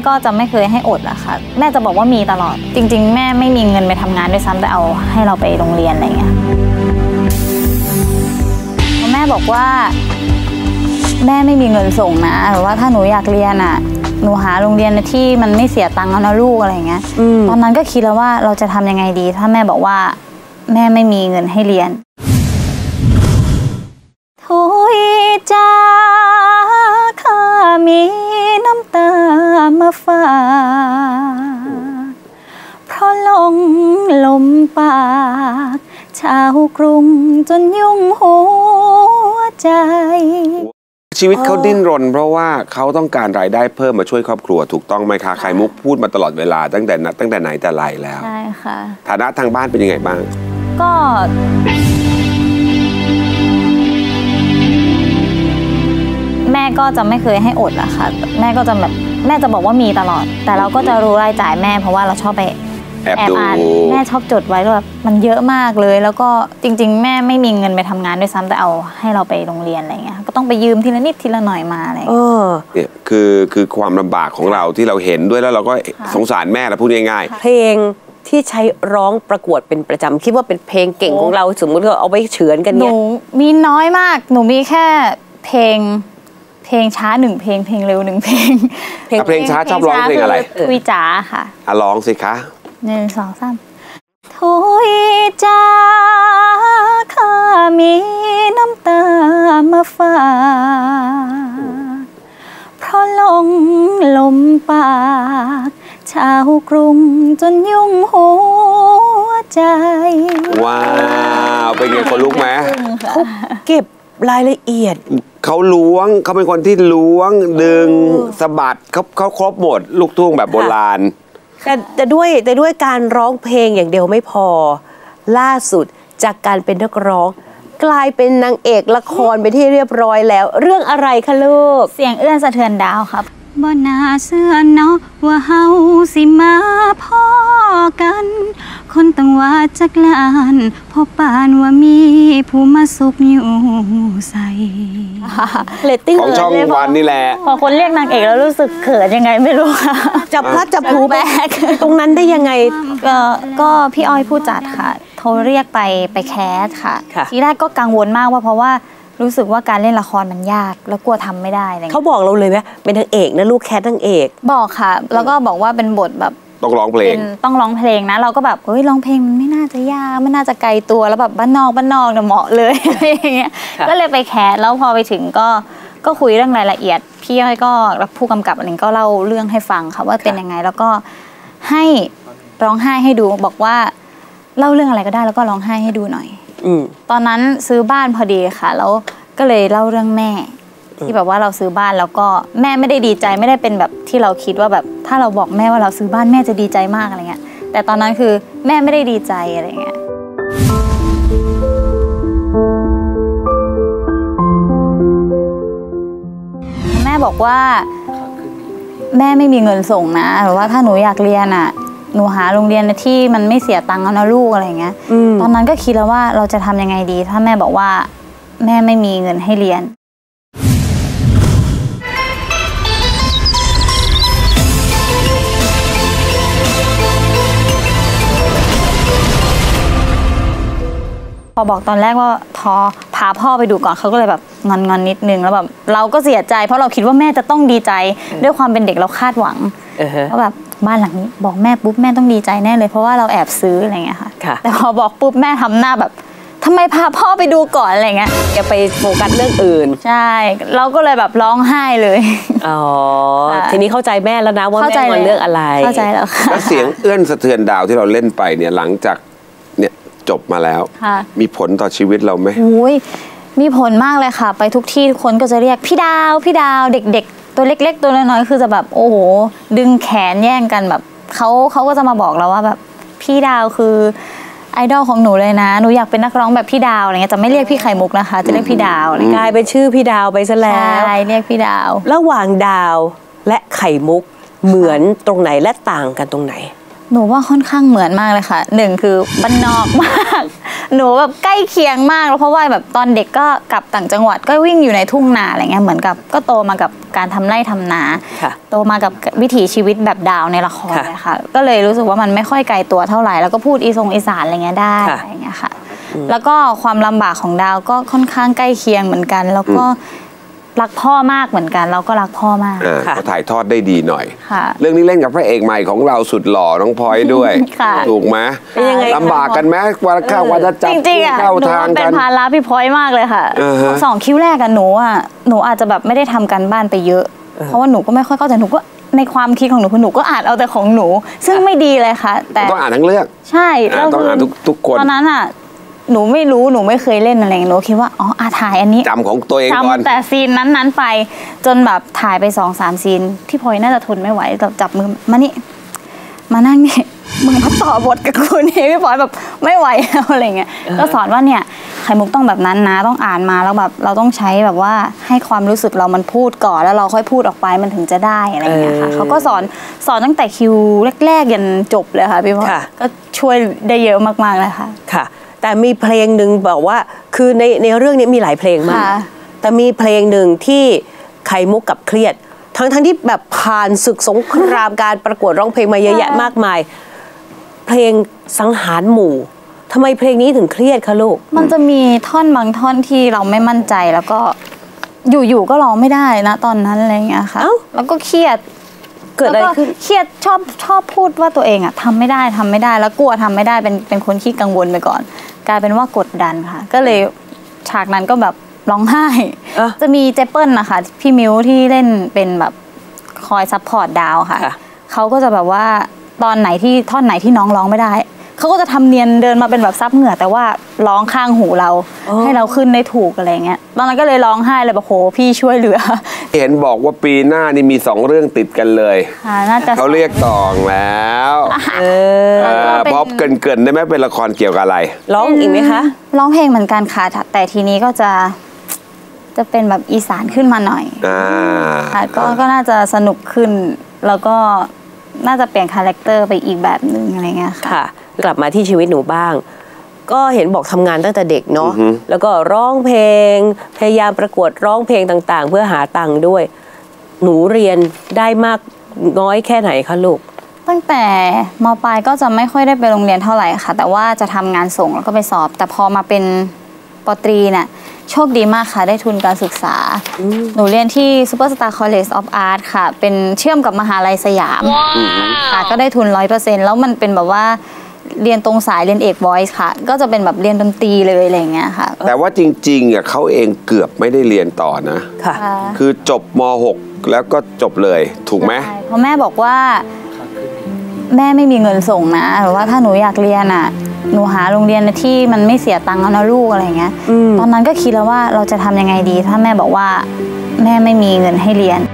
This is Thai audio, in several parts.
ก็จะไม่เคยให้อดอะค่ะแม่จะบอกว่ามีตลอดจริงๆแม่ไม่มีเงินไปทำงานด้วยซ้ำแต่เอาให้เราไปโรงเรียนอะไรเงี้ยแม่บอกว่าแม่ไม่มีเงินส่งนะหรือว่าถ้าหนูอยากเรียนอะหนูหาโรงเรียนที่มันไม่เสียตังค์เอานะลูกอะไรเงี้ยตอนนั้นก็คิดแล้วว่าเราจะทำยังไงดีถ้าแม่บอกว่าแม่ไม่มีเงินให้เรียนทุยจ้าข้ามีน้ำตามาฝากเพราะหลงลมปากชาวกรุงจนยุ่งหัวใจชีวิตเขาดิ้นรนเพราะว่าเขาต้องการรายได้เพิ่มมาช่วยครอบครัวถูกต้องไหมคะไข่มุกพูดมาตลอดเวลาตั้งแต่ไหนแต่ไรแล้วใช่ค่ะฐานะทางบ้านเป็นยังไงบ้างก็แม่ก็จะไม่เคยให้อดอะค่ะแม่ก็จะแบบแม่จะบอกว่ามีตลอดแต่เราก็จะรู้รายจ่ายแม่เพราะว่าเราชอบไปแอบอ่านแม่ชอบจดไว้แบบมันเยอะมากเลยแล้วก็จริงๆแม่ไม่มีเงินไปทำงานด้วยซ้ำแต่เอาให้เราไปโรงเรียนอะไรเงี้ยก็ต้องไปยืมทีละนิดทีละหน่อยมาอะไรเนี่ยคือความลำบากของเราที่เราเห็นด้วยแล้วเราก็สงสารแม่แล้วพูดง่ายๆเพลงที่ใช้ร้องประกวดเป็นประจำคิดว่าเป็นเพลงเก่งของเราสมมติเราเอาไปเฉือนกันเนี่ยหนูมีน้อยมากหนูมีแค่เพลงช้า1เพลงเร็ว1เพลงช้าชอบร้องเพลงอะไรทุยจ๋าค่ะร้องสิคะ 1 2 3ทุยจ๋าข้ามีน้ำตามาฝากเพราะหลงลมปากชาวกรุงจนยุ่งหัวใจว้าวเป็นไงคนลุกไหมเขาเก็บรายละเอียดเขาล้วงเขาเป็นคนที่ล้วงดึงสะบัดเขาครบหมดลูกทุ่งแบบโบราณแต่ด้วยการร้องเพลงอย่างเดียวไม่พอล่าสุดจากการเป็นนักร้องกลายเป็นนางเอกละครไปที่เรียบร้อยแล้วเรื่องอะไรคะลูกเสียงเอื้อนสะเทือนดาวครับบ่น่าเชื่อเนาะว่าเฮาสิมาพ้อกันคนตั้งว่าจักลานพอปานว่ามีผู้มาสุกอยู่ใส่เรตติ้งของช่องวันนี่แหละพอคนเรียกนางเอกแล้วรู้สึกเขินยังไงไม่รู้จับพลัดจับผูแบกตรงนั้นได้ยังไงก็พี่อ้อยผู้จัดค่ะโทรเรียกไปแคสค่ะทีแรกก็กังวลมากว่าเพราะว่ารู้สึกว่าการเล่นละครมันยากแล้วกลัวทำไม่ได้อะไรเขาบอกเราเลยไหมเป็นนางเอกนะลูกแคสนางเอกบอกค่ะแล้วก็บอกว่าเป็นบทแบบต้องร้องเพลงนะเราก็แบบเฮ้ยร้องเพลงมันไม่น่าจะยากไม่น่าจะไกลตัวแล้วแบบบ้านนอกเนี่ยเหมาะเลยอะไรอย่างเงี้ยก็เลยไปแคสแล้วพอไปถึงก็คุยเรื่องรายละเอียดพี่อ้อยก็รับผู้กำกับอะไรก็เล่าเรื่องให้ฟังค่ะว่าเป็นยังไงแล้วก็ให้ร้องไห้ให้ดูบอกว่าเล่าเรื่องอะไรก็ได้แล้วก็ร้องไห้ให้ดูหน่อยตอนนั้นซื้อบ้านพอดีค่ะแล้วก็เลยเล่าเรื่องแม่ที่แบบว่าเราซื้อบ้านแล้วก็แม่ไม่ได้ดีใจไม่ได้เป็นแบบที่เราคิดว่าแบบถ้าเราบอกแม่ว่าเราซื้อบ้านแม่จะดีใจมากอะไรเงี้ยแต่ตอนนั้นคือแม่ไม่ได้ดีใจอะไรเงี้ยแม่บอกว่าแม่ไม่มีเงินส่งนะหรือว่าถ้าหนูอยากเรียนอ่ะหนูหาโรงเรียนที่มันไม่เสียตังค์เอานะลูกอะไรเงี้ยตอนนั้นก็คิดแล้วว่าเราจะทำยังไงดีถ้าแม่บอกว่าแม่ไม่มีเงินให้เรียนพอบอกตอนแรกว่าพาพ่อไปดูก่อนเขาก็เลยแบบงอนนิดนึงแล้วแบบเราก็เสียใจเพราะเราคิดว่าแม่จะต้องดีใจด้วยความเป็นเด็กเราคาดหวังว่าแบบบ้านหลังนี้บอกแม่ปุ๊บแม่ต้องดีใจแน่เลยเพราะว่าเราแอบซื้ออะไรเงี้ยค่ะแต่พอบอกปุ๊บแม่ทำหน้าแบบทำไมพาพ่อไปดูก่อนอะไรเงี้ยอย่าไปโฟกัสเรื่องอื่นใช่เราก็เลยแบบร้องไห้เลยอ๋อทีนี้เข้าใจแม่แล้วนะว่าแม่งอนเรื่องอะไรเข้าใจแล้วค่ะแล้วเสียงเอื้อนสะเทือนดาวที่เราเล่นไปเนี่ยหลังจากเนี่ยจบมาแล้วมีผลต่อชีวิตเราไหมมีผลมากเลยค่ะไปทุกที่คนก็จะเรียกพี่ดาวเด็กๆตัวเล็กๆตัวน้อยๆคือจะแบบโอ้โหดึงแขนแย่งกันแบบเขาก็จะมาบอกเราว่าแบบพี่ดาวคือไอดอลของหนูเลยนะหนูอยากเป็นนักร้องแบบพี่ดาวอะไรเงี้ยจะไม่เรียกพี่ไข่มุกนะคะจะเรียกพี่ดาวกลายเป็นชื่อพี่ดาวไปซะแล้วใช่เรียกพี่ดาวระหว่างดาวและไข่มุกเหมือนตรงไหนและต่างกันตรงไหนหนูว่าค่อนข้างเหมือนมากเลยค่ะ1คือบ้านนอกมากหนูแบบใกล้เคียงมากแล้วเพราะว่าแบบตอนเด็กก็กลับต่างจังหวัดก็วิ่งอยู่ในทุ่งนาอะไรเงี้ยเหมือนกับก็โตมากับการทำไร่ทำนาโตมากับวิถีชีวิตแบบดาวในละครเลยค่ะก็เลยรู้สึกว่ามันไม่ค่อยไกลตัวเท่าไหร่แล้วก็พูดอีสานอะไรเงี้ยได้อะไรเงี้ยค่ะแล้วก็ความลำบากของดาวก็ค่อนข้างใกล้เคียงเหมือนกันแล้วก็รักพ่อมากเหมือนกันเราก็รักพ่อมากก็ถ่ายทอดได้ดีหน่อย เรื่องนี้เล่นกับพระเอกใหม่ของเราสุดหล่อน้องพลอยด้วยถูกไหมลำบากกันไหมวันข้าววันจะจับเข้าทางกันเป็นภาระพี่พลอยมากเลยค่ะ2 คิวแรกกันหนูอาจจะแบบไม่ได้ทำกันบ้านไปเยอะเพราะว่าหนูก็ไม่ค่อยเข้าใจหนูก็ในความคิดของหนูคือหนูก็อ่านเอาแต่ของหนูซึ่งไม่ดีเลยค่ะแต่ต้องอ่านทั้งเรื่องใช่ต้องอ่านทุกคนตอนนั้นหนูไม่รู้หนูไม่เคยเล่นอะไรหนูคิดว่าถ่ายอันนี้จำของตัวเองก่อนจำแต่ซีนนั้นไปจนแบบถ่ายไป2-3 ซีนพี่พลอยน่าจะทนไม่ไหวจับมือมานี่มานั่งนี่มึงมาต่อบทกับกูนี่พี่พลอยแบบไม่ไหวแล้วอะไรเงี้ยก็สอนว่าเนี่ยไข่มุกต้องแบบนั้นนะต้องอ่านมาแล้วแบบเราต้องใช้แบบว่าให้ความรู้สึกเรามันพูดก่อนแล้วเราค่อยพูดออกไปมันถึงจะได้อะไรเงี้ยค่ะเขาก็สอนตั้งแต่คิวแรกๆยันจบเลยค่ะพี่พลอยก็ช่วยได้เยอะมากๆเลยค่ะค่ะแต่มีเพลงหนึ่งบอกว่าคือในเรื่องนี้มีหลายเพลงมากแต่มีเพลงหนึ่งที่ไข่มุกกับเครียดทั้งที่แบบผ่านศึกสงครามการประกวดร้องเพลงมาเยอะแยะมากมายเพลงสังหารหมู่ทำไมเพลงนี้ถึงเครียดคะลูกมันจะมีท่อนบางท่อนที่เราไม่มั่นใจแล้วก็อยู่ๆก็ร้องไม่ได้นะตอนนั้นอะไรเงี้ยค่ะแล้วก็เครียดเกิดอะไรขึ้นเครียดชอบพูดว่าตัวเองทำไม่ได้แล้วกลัวทำไม่ได้เป็นคนขี้กังวลไปก่อนกลายเป็นว่ากดดันค่ะก็เลยฉากนั้นก็แบบร้องไห้จะมีเจเปิลนะคะพี่มิวที่เล่นเป็นแบบคอยซัพพอร์ตดาวค่ะเขาก็จะแบบว่าท่อนไหนที่น้องร้องไม่ได้เขาก็จะทำเนียนเดินมาเป็นแบบซับเหงื่อแต่ว่าร้องข้างหูเราให้เราขึ้นได้ถูกอะไรเงี้ยตอนนั้นก็เลยร้องไห้เลยแบบโหพี่ช่วยเหลือเห็นบอกว่าปีหน้านี่มี2 เรื่องติดกันเลยเขาเรียกต่องแล้วพบเกินได้ไหมเป็นละครเกี่ยวกับอะไรร้องอีกไหมคะร้องเพลงเหมือนกันค่ะแต่ทีนี้ก็จะเป็นแบบอีสานขึ้นมาหน่อยค่ะก็น่าจะสนุกขึ้นแล้วก็น่าจะเปลี่ยนคาแรคเตอร์ไปอีกแบบนึงอะไรเงี้ยค่ะกลับมาที่ชีวิตหนูบ้างก็เห็นบอกทำงานตั้งแต่เด็กเนาะแล้วก็ร้องเพลงพยายามประกวดร้องเพลงต่างๆเพื่อหาตังค์ด้วยหนูเรียนได้มากน้อยแค่ไหนคะลูกตั้งแต่ม.ปลายก็จะไม่ค่อยได้ไปโรงเรียนเท่าไหร่ค่ะแต่ว่าจะทำงานส่งแล้วก็ไปสอบแต่พอมาเป็นป.ตรีเนี่ยโชคดีมากค่ะได้ทุนการศึกษาหนูเรียนที่ Superstar College of Art ค่ะเป็นเชื่อมกับมหาลัยสยามค่ะก็ได้ทุน 100% แล้วมันเป็นแบบว่าเรียนตรงสายเรียนเอก Voice ค่ะก็จะเป็นแบบเรียนดนตรีเลยอะไรอย่างเงี้ยค่ะแต่ว่าจริงๆเขาเองเกือบไม่ได้เรียนต่อนะค่ะคือจบม.6 แล้วก็จบเลยถูกไหมเพราะแม่บอกว่าแม่ไม่มีเงินส่งนะหรือว่าถ้าหนูอยากเรียนหนูหาโรงเรียนที่มันไม่เสียตังค์เอานะลูกอะไรเงี้ยตอนนั้นก็คิดแล้วว่าเราจะทำยังไงดีถ้าแม่บอกว่าแม่ไม่มีเงินให้เรียน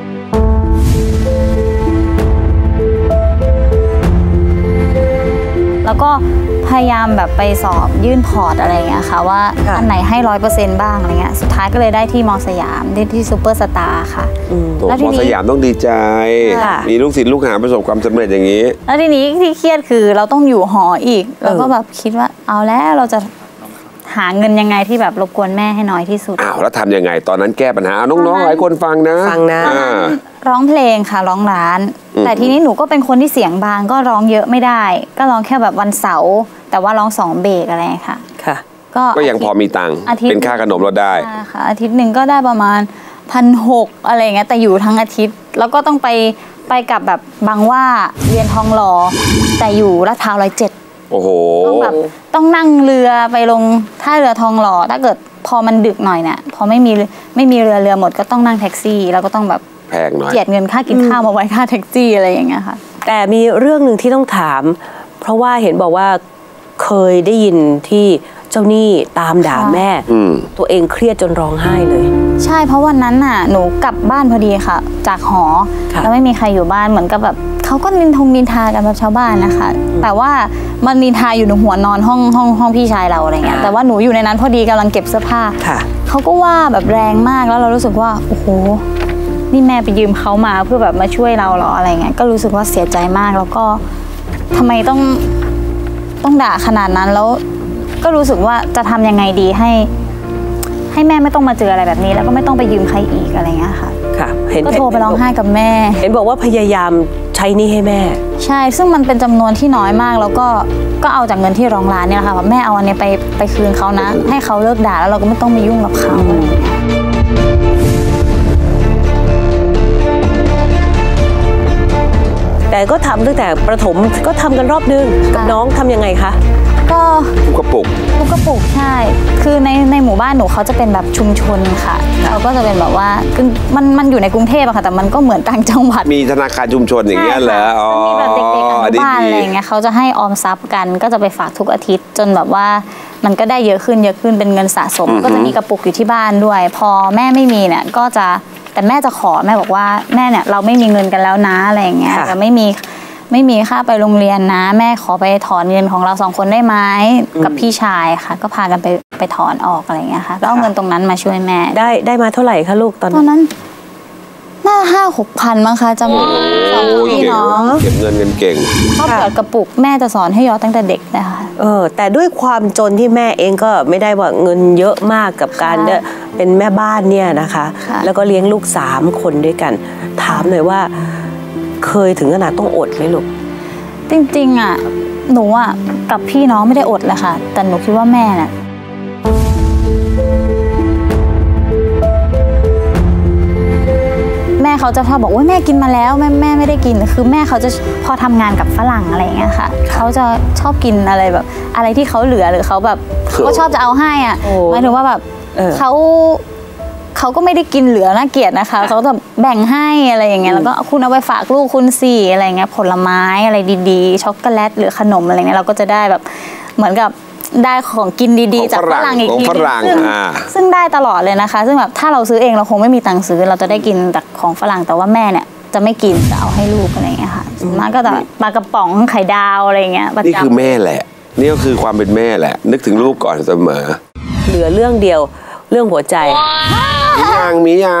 แล้วก็พยายามแบบไปสอบยื่นพอร์ตอะไรเงี้ยค่ะว่าอันไหนให้ 100% บ้างอะไรเงี้ยสุดท้ายก็เลยได้ที่ม.สยามได้ที่ซูเปอร์สตาร์ค่ะแล้วม.สยามต้องดีใจมีลูกศิษย์ลูกหาประสบความสำเร็จอย่างนี้แล้วทีนี้ที่เครียดคือเราต้องอยู่หออีกแล้วก็แบบคิดว่าเอาแล้วเราจะหาเงินยังไงที่แบบรบกวนแม่ให้น้อยที่สุดแล้วทำยังไงตอนนั้นแก้ปัญหาน้องๆหลายคนฟังนะร้องเพลงค่ะร้องร้านแต่ทีนี้หนูก็เป็นคนที่เสียงบางก็ร้องเยอะไม่ได้ก็ร้องแค่แบบวันเสาร์แต่ว่าร้อง2 เบรกอะไรค่ะก็ยังพอมีตังค์เป็นค่าขนมเราได้ค่ะอาทิตย์หนึ่งก็ได้ประมาณ1,600อะไรเงี้ยแต่อยู่ทั้งอาทิตย์แล้วก็ต้องไปกับแบบบางว่าเรียนทองหล่อแต่อยู่ลาดพร้าว107 โอ้โหต้องนั่งเรือไปลงท่าเรือทองหล่อถ้าเกิดพอมันดึกหน่อยเนี่ยพอไม่มีเรือหมดก็ต้องนั่งแท็กซี่แล้วก็ต้องแบบแพงหน่อยเจียดเงินค่ากินข้าวมาไว้ค่าแท็กซี่อะไรอย่างเงี้ยค่ะแต่มีเรื่องหนึ่งที่ต้องถามเพราะว่าเห็นบอกว่าเคยได้ยินที่เจ้าหนี้ตามด่าแม่ตัวเองเครียดจนร้องไห้เลยใช่เพราะวันนั้นน่ะหนูกลับบ้านพอดีค่ะจากหอแล้วไม่มีใครอยู่บ้านเหมือนกับแบบเขาก็นินทากันแบบชาวบ้านนะคะแต่ว่ามันนินทาอยู่ในหัวนอนห้องพี่ชายเราอะไรเงี้ยแต่ว่าหนูอยู่ในนั้นพอดีกำลังเก็บเสื้อผ้าเขาก็ว่าแบบแรงมากแล้วเรารู้สึกว่าโอ้โหนี่แม่ไปยืมเขามาเพื่อแบบมาช่วยเราหรออะไรเงี้ยก็รู้สึกว่าเสียใจมากแล้วก็ทำไมต้องด่าขนาดนั้นแล้วก็รู้สึกว่าจะทำยังไงดีให้แม่ไม่ต้องมาเจออะไรแบบนี้แล้วก็ไม่ต้องไปยืมใครอีกอะไรเงี้ยค่ะค่ะก็โทรไปร้องไห้กับแม่เห็นบอกว่าพยายามใช้หนี้ให้แม่ใช่ซึ่งมันเป็นจำนวนที่น้อยมากแล้วก็เอาจากเงินที่ร้องร้านเนี่ยค่ะแม่เอาอันนี้ไปคืนเขานะให้เขาเลิกด่าแล้วเราก็ไม่ต้องไปยุ่งกับเขาแต่ก็ทำตั้งแต่ประถมก็ทำกันรอบนึงกับน้องทำยังไงคะก็ลูกกระปุกใช่คือในหมู่บ้านหนูเขาจะเป็นแบบชุมชนค่ะเขาก็จะเป็นแบบว่ามันอยู่ในกรุงเทพอะค่ะแต่มันก็เหมือนต่างจังหวัดมีธนาคารชุมชนอย่างเงี้ยเหรอมีแบบเด็กๆอนุบาลอะไรอย่างเงี้ยเขาจะให้ออมทรัพย์กันก็จะไปฝากทุกอาทิตย์จนแบบว่ามันก็ได้เยอะขึ้นเป็นเงินสะสมก็จะมีกระปุกอยู่ที่บ้านด้วยพอแม่ไม่มีเนี่ยก็จะแต่แม่จะขอแม่บอกว่าแม่เนี่ยเราไม่มีเงินกันแล้วนะอะไรอย่างเงี้ยจะไม่มีค่าไปโรงเรียนนะแม่ขอไปถอนเงินของเรา2 คนได้ไหมกับพี่ชายค่ะก็พากันไปถอนออกอะไรเงี้ยค่ะก็เอาเงินตรงนั้นมาช่วยแม่ได้มาเท่าไหร่คะลูกตอนนั้นน่า5-6 พันมั้งคะจำพี่น้องเก็บเงินเก่งชอบหยอดกระปุกแม่จะสอนให้หยอดตั้งแต่เด็กนะคะแต่ด้วยความจนที่แม่เองก็ไม่ได้ว่าเงินเยอะมากกับการเป็นแม่บ้านเนี่ยนะคะแล้วก็เลี้ยงลูก3 คนด้วยกันถามหน่อยว่าเคยถึงขนาดต้องอดไหมลูกจริงๆอ่ะหนูอ่ะกับพี่น้องไม่ได้อดเลยค่ะแต่หนูคิดว่าแม่น่ะแม่เขาจะชอบบอกว่าแม่กินมาแล้วแม่ไม่ได้กินคือแม่เขาจะพอทำงานกับฝรั่งอะไรอย่างเงี้ยค่ะเขาจะชอบกินอะไรแบบอะไรที่เขาเหลือหรือเขาแบบก็ชอบจะเอาให้อ่ะหมายถึงว่าแบบเขาก็ไม่ได้กินเหลือน่าเกลียดนะคะเขาจะแบ่งให้อะไรอย่างเงี้ยแล้วก็คุณเอาไปฝากลูกคุณสิอะไรเงี้ยผลไม้อะไรดีๆช็อกโกแลตหรือขนมอะไรเงี้ยเราก็จะได้แบบเหมือนกับได้ของกินดีๆจากฝรั่งอีกทีซึ่งได้ตลอดเลยนะคะซึ่งแบบถ้าเราซื้อเองเราคงไม่มีตังค์ซื้อเราจะได้กินจากของฝรั่งแต่ว่าแม่เนี่ยจะไม่กินจะเอาให้ลูกอะไรเงี้ยค่ะส่วนมากก็จะปลากระป๋องไข่ดาวอะไรเงี้ยนี่คือแม่แหละนี่ก็คือความเป็นแม่แหละนึกถึงลูกก่อนเสมอเหลือเรื่องเดียวเรื่องหัวใจมียัง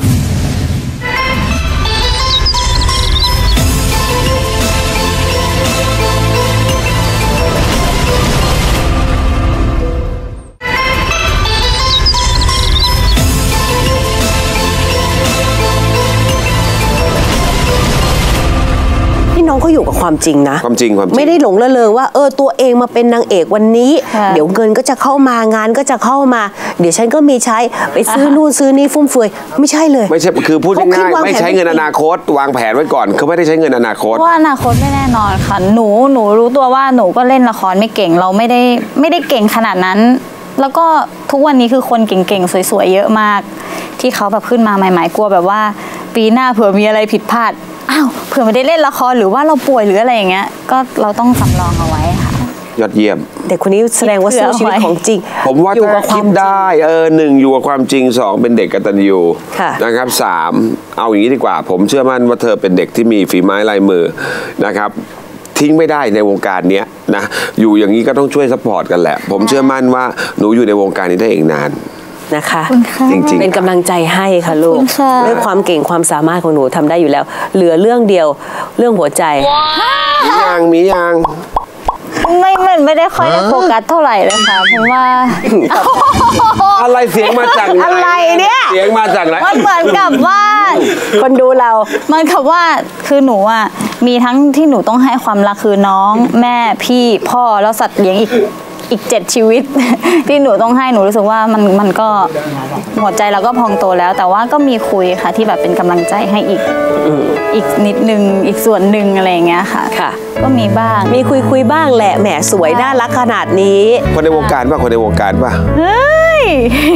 น้องเขาอยู่กับความจริงนะความจริงไม่ได้หลงละเลงว่าตัวเองมาเป็นนางเอกวันนี้เดี๋ยวเงินก็จะเข้ามางานก็จะเข้ามาเดี๋ยวฉันก็มีใช้ไปซื้อนู่นซื้อนี่ฟุ่มเฟือยไม่ใช่เลยไม่ใช่คือพูดง่ายๆไม่ใช้เงินอนาคตวางแผนไว้ก่อนเขาไม่ได้ใช้เงินอนาคตว่าอนาคตไม่แน่นอนค่ะหนูรู้ตัวว่าหนูก็เล่นละครไม่เก่งเราไม่ได้เก่งขนาดนั้นแล้วก็ทุกวันนี้คือคนเก่งๆสวยๆเยอะมากที่เขาแบบขึ้นมาใหม่ๆกลัวแบบว่าปีหน้าเผื่อมีอะไรผิดพลาดอ้าวเผื่อไม่ได้เล่นละครหรือว่าเราป่วยหรืออะไรอย่างเงี้ยก็เราต้องสำรองเอาไว้ค่ะยอดเยี่ยมเด็กคนนี้แสดงว่าสู้ชีวิตของจริงผมว่าถ้าคิดได้1อยู่กับความจริง2เป็นเด็กกตัญญูนะครับ3เอาอย่างนี้ดีกว่าผมเชื่อมั่นว่าเธอเป็นเด็กที่มีฝีไม้ลายมือนะครับทิ้งไม่ได้ในวงการนี้นะอยู่อย่างนี้ก็ต้องช่วยซัพพอร์ตกันแหละผมเชื่อมั่นว่าหนูอยู่ในวงการนี้ได้อีกนานนะคะจริงๆเป็นกำลังใจให้ค่ะลูกด้วยความเก่งความสามารถของหนูทำได้อยู่แล้วเหลือเรื่องเดียวเรื่องหัวใจมียังไม่ได้ค่อยโฟกัสเท่าไหร่เลยค่ะเพราะว่าอะไรเสียงมาจากไหนอะไรเนี่ยเสียงมาจากไหนมันเหมือนกับว่าคนดูเรามันกับว่าคือหนูอ่ะมีทั้งที่หนูต้องให้ความรักคือน้องแม่พี่พ่อแล้วสัตว์เลี้ยงอีก7 ชีวิตที่หนูต้องให้หนูรู้สึกว่ามันก็หัวใจเราก็พองโตแล้วแต่ว่าก็มีคุยค่ะที่แบบเป็นกำลังใจให้อีกนิดนึงอีกส่วนหนึ่งอะไรอย่างเงี้ยค่ะก็มีบ้างมีคุยบ้างแหละแหมสวยน่ารักขนาดนี้คนในวงการป่ะคนในวงการป่ะเฮ้ย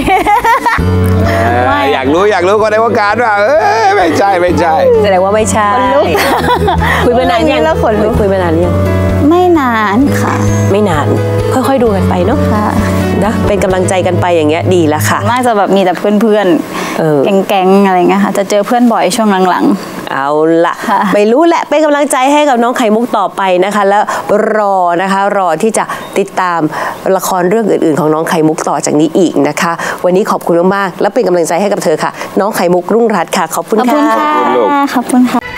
อยากรู้คนในวงการป่ะไม่ใช่แสดงว่าไม่ใช่คุยมานานยังแล้วคุยมานานยังไม่นานค่ะไม่นานค่อยๆดูกันไปเนาะนะเป็นกำลังใจกันไปอย่างเงี้ยดีแล้วค่ะน่าจะแบบมีแต่เพื่อนแก๊งๆอะไรเงี้ยค่ะจะเจอเพื่อนบ่อยช่วงหลังๆเอาละไม่รู้แหละเป็นกำลังใจให้กับน้องไข่มุกต่อไปนะคะแล้วรอที่จะติดตามละครเรื่องอื่นๆของน้องไข่มุกต่อจากนี้อีกนะคะวันนี้ขอบคุณมากๆและเป็นกำลังใจให้กับเธอค่ะน้องไข่มุกรุ่งรัตน์ค่ะขอบคุณค่ะขอบคุณค่ะ